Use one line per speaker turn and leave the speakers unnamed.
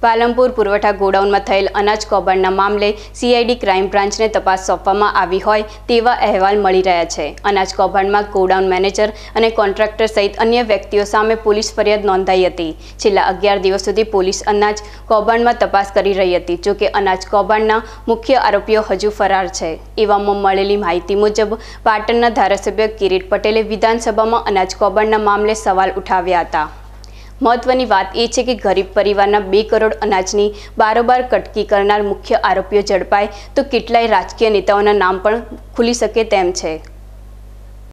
પાલનપુર પુરવઠા ગોડાઉનમાં થયેલ અનાજ કૌભાંડના મામલે સીઆઈડી ક્રાઇમ બ્રાન્ચને તપાસ સોંપવામાં આવી હોય તેવા અહેવાલ મળી રહ્યા છે। અનાજ કૌભાંડમાં ગોડાઉન મેનેજર અને કોન્ટ્રાક્ટર સહિત અન્ય વ્યક્તિઓ સામે પોલીસ ફરિયાદ નોંધાઈ હતી। છેલ્લા 11 દિવસ સુધી પોલીસ અનાજ કૌભાંડમાં તપાસ કરી રહી હતી। જો કે અનાજ કૌભાંડના મુખ્ય આરોપીઓ હજુ ફરાર છે। એવામાં મળેલી માહિતી મુજબ પાટણના ધારાસભ્ય કિરીટ પટેલે વિધાનસભામાં અનાજ કૌભાંડના મામલે સવાલ ઉઠાવ્યા હતા। महत्वनी बात ए छे कि गरीब परिवारना 2 करोड़ अनाजनी बारोबार कटकी करनार मुख्य आरोपीओ झड़पाय तो केटलाय राजकीय नेताओना नाम पण खुली सके तेम छे।